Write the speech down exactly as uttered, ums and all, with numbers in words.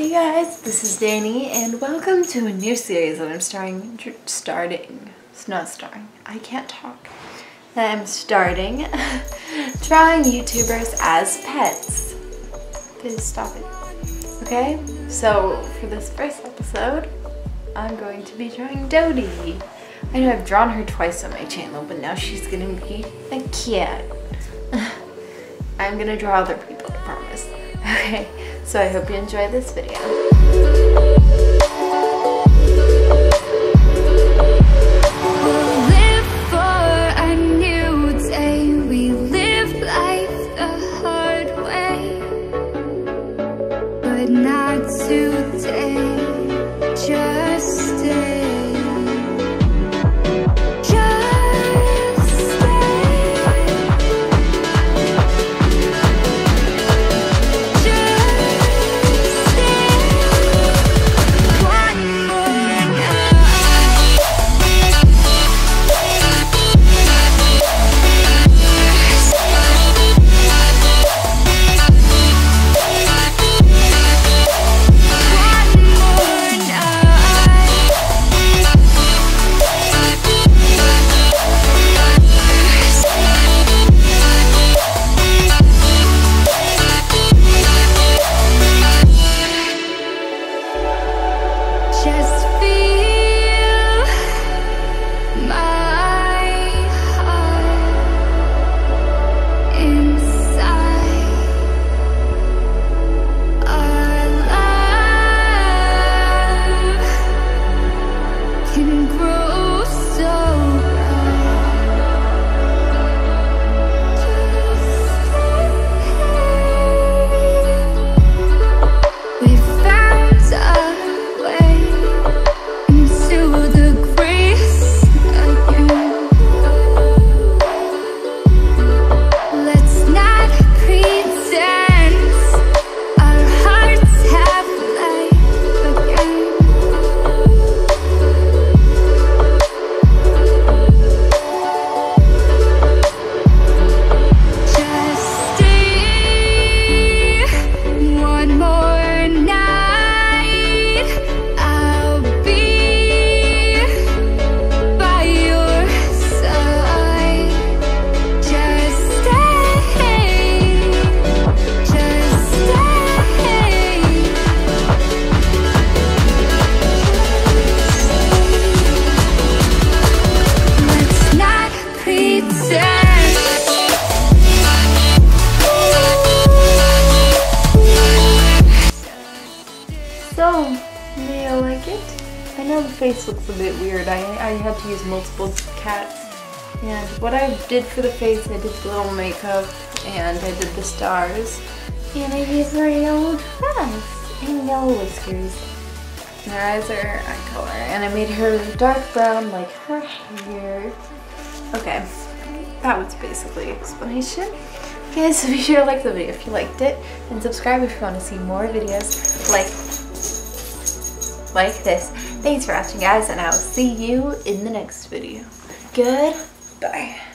Hey guys, this is Dani and welcome to a new series that I'm starting, starting, it's not starring, I can't talk, that I'm starting, drawing YouTubers as pets. Please stop it. Okay, so for this first episode, I'm going to be drawing Dodie. I know I've drawn her twice on my channel, but now she's gonna be a cat. I'm gonna draw other people, I promise. Okay, so I hope you enjoy this video. So, do you like it? I know the face looks a bit weird. I, I had to use multiple cats. And what I did for the face, I did the little makeup, and I did the stars. And I used her yellow dress and yellow whiskers. And her eyes are eye color. And I made her dark brown like her hair. Okay, that was basically the explanation. Okay, so be sure to like the video if you liked it. And subscribe if you want to see more videos like like this. Thanks for watching guys, and I will see you in the next video. Goodbye.